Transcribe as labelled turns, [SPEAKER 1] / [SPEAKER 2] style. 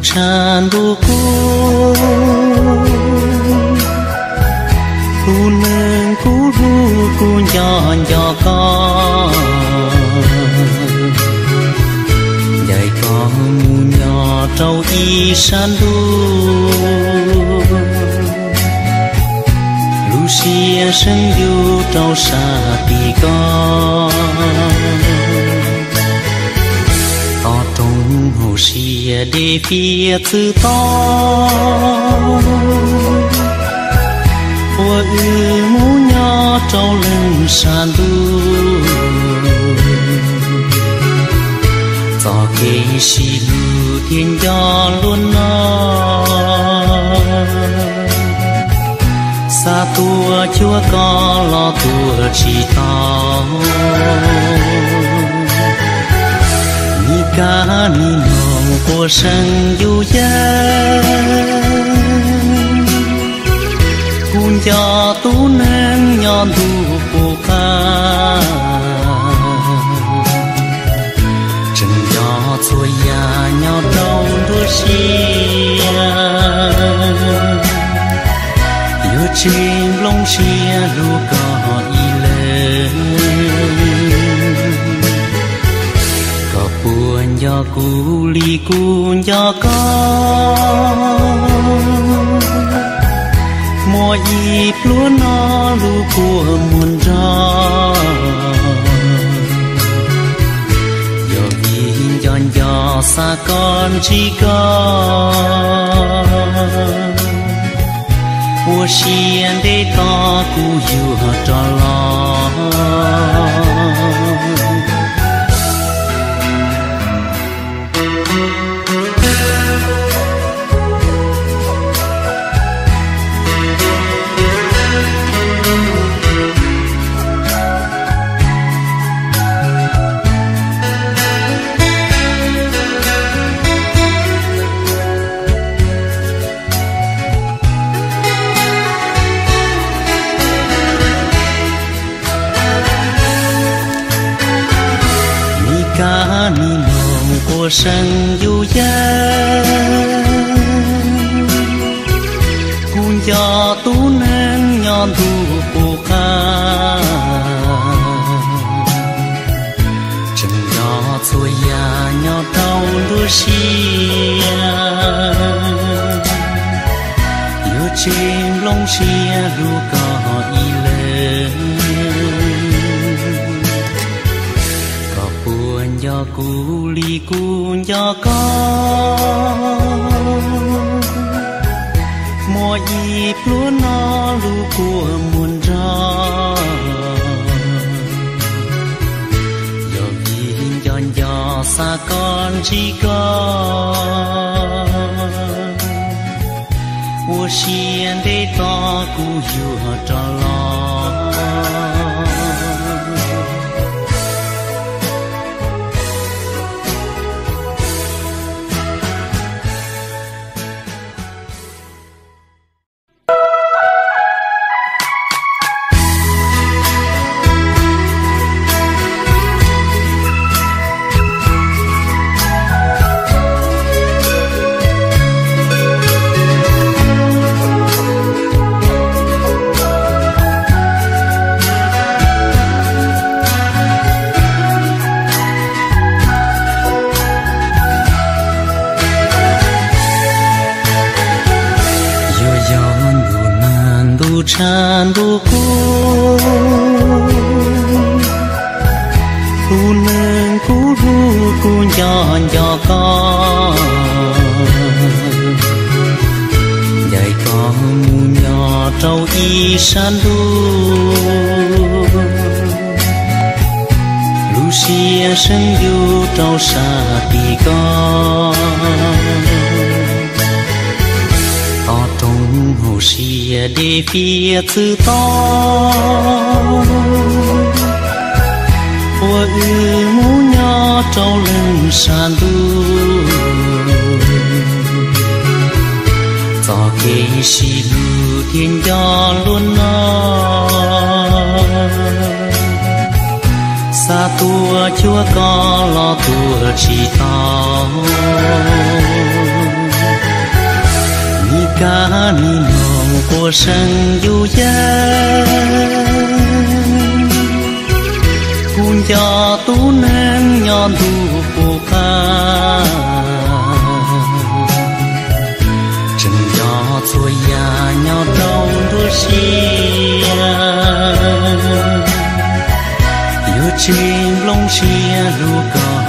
[SPEAKER 1] chan du cu cu nương cu ru cu nhỏ con dạy con mu nhỏ trâu y san du lu xia sân du trâu sa tì con hồ xìa để phía tư to hoa ư mũ nhỏ trâu lưng sàn du gió kê xì lù thiên gió luôn nó xa tua chúa có lo tua chỉ tao ca ni nong của sân du dân cuốn gió tú nén nhon thu của ca chân gió xuôi ya nhau đâu đua xia yêu chim lông xia lu có y lên buồn gió cu li cuốn gió con mùa dịp lúa nó lu của muôn gió gió nhìn giòn gió xa con chỉ có mùa xiên để to cu yêu trò lo ca ni nong của sân du dân cuốn gió tú nén nhon thu của ca chân gió xuôi ya nhau đau đua xia yêu chim lông xia lu có y lên gió cu li cuốn gió con mùa dịp lúa nó lu của muôn gió gió nhìn giòn gió xa con chỉ có mùa xiên để to cu yêu trò lo chan du cu cu nương cu ru cu nhỏ con dạy con mu nhỏ trâu y san du lu xia sân du trâu sa tì con hồ xìa để phía tư to hoa ư mũ nhỏ trâu lưng sàn du gió kê xì lù thiên gió luôn nó xa tua chúa có lo tua chỉ tao cả ni nồng của sân du dân cùng cho tu nên nhon tu của ca chừng gió xuôi ya nhau trong đôi xia yêu chim lông xia lu cò